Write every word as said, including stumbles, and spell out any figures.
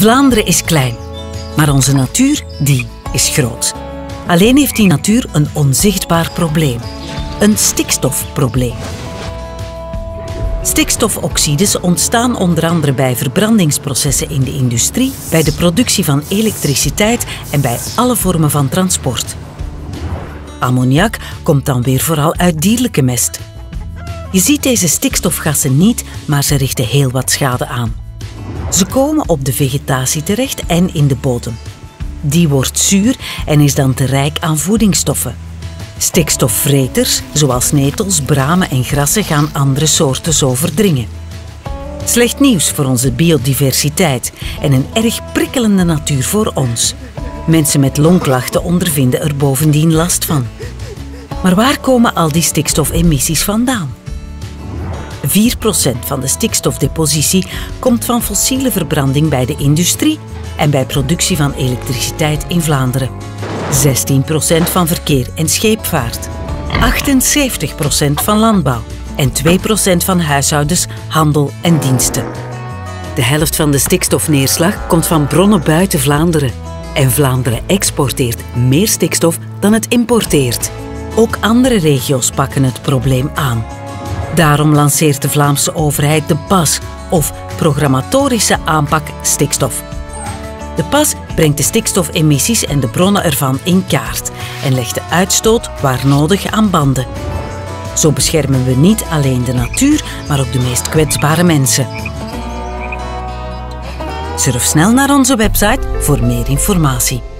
Vlaanderen is klein, maar onze natuur, die is groot. Alleen heeft die natuur een onzichtbaar probleem. Een stikstofprobleem. Stikstofoxides ontstaan onder andere bij verbrandingsprocessen in de industrie, bij de productie van elektriciteit en bij alle vormen van transport. Ammoniak komt dan weer vooral uit dierlijke mest. Je ziet deze stikstofgassen niet, maar ze richten heel wat schade aan. Ze komen op de vegetatie terecht en in de bodem. Die wordt zuur en is dan te rijk aan voedingsstoffen. Stikstofvreters, zoals netels, bramen en grassen, gaan andere soorten zo verdringen. Slecht nieuws voor onze biodiversiteit en een erg prikkelende natuur voor ons. Mensen met longklachten ondervinden er bovendien last van. Maar waar komen al die stikstofemissies vandaan? vier procent van de stikstofdepositie komt van fossiele verbranding bij de industrie en bij productie van elektriciteit in Vlaanderen. zestien procent van verkeer en scheepvaart. achtenzeventig procent van landbouw en twee procent van huishoudens, handel en diensten. De helft van de stikstofneerslag komt van bronnen buiten Vlaanderen. En Vlaanderen exporteert meer stikstof dan het importeert. Ook andere regio's pakken het probleem aan. Daarom lanceert de Vlaamse overheid de P A S, of Programmatorische Aanpak Stikstof. De P A S brengt de stikstofemissies en de bronnen ervan in kaart en legt de uitstoot waar nodig aan banden. Zo beschermen we niet alleen de natuur, maar ook de meest kwetsbare mensen. Surf snel naar onze website voor meer informatie.